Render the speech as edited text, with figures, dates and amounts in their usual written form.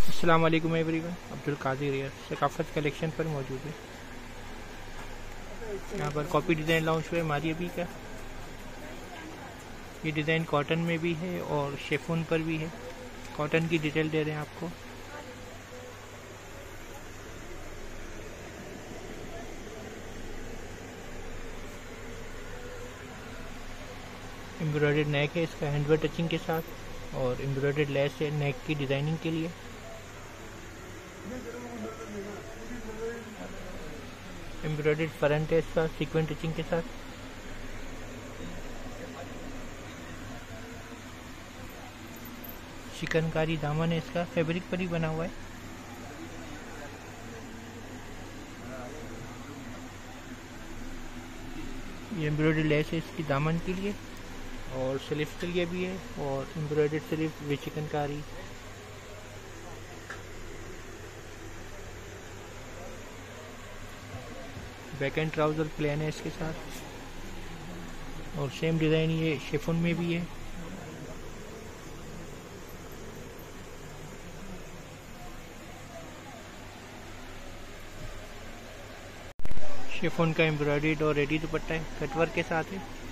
अस्सलाम वालेकुम एवरीवन, अब्दुल कादिर यार सकाफत कलेक्शन पर मौजूद है। यहाँ पर कॉपी डिज़ाइन लॉन्च हुआ है हमारी अभी का। ये डिज़ाइन कॉटन में भी है और शेफून पर भी है। कॉटन की डिटेल दे रहे हैं आपको। एम्ब्रॉयडर्ड नेक है इसका हैंडवर्क टचिंग के साथ और एम्ब्रॉयडर्ड लेस है नेक की डिज़ाइनिंग के लिए। एम्ब्रॉयडर्ड फ्रंट है इसका सीक्वेंस टचिंग के साथ। चिकनकारी दामन है इसका, फैब्रिक पर ही बना हुआ है। ये एम्ब्रॉयडर्ड लेस है इसकी दामन के लिए और स्लीव्स के लिए भी है और embroidered sleeve with chikankari. Back and trouser plain है इसके साथ और सेम डिज़ाइन ये शिफॉन में भी है। शिफॉन का एम्ब्रॉयडर्ड और रेडी दुपट्टा है, कटवर्क के साथ है।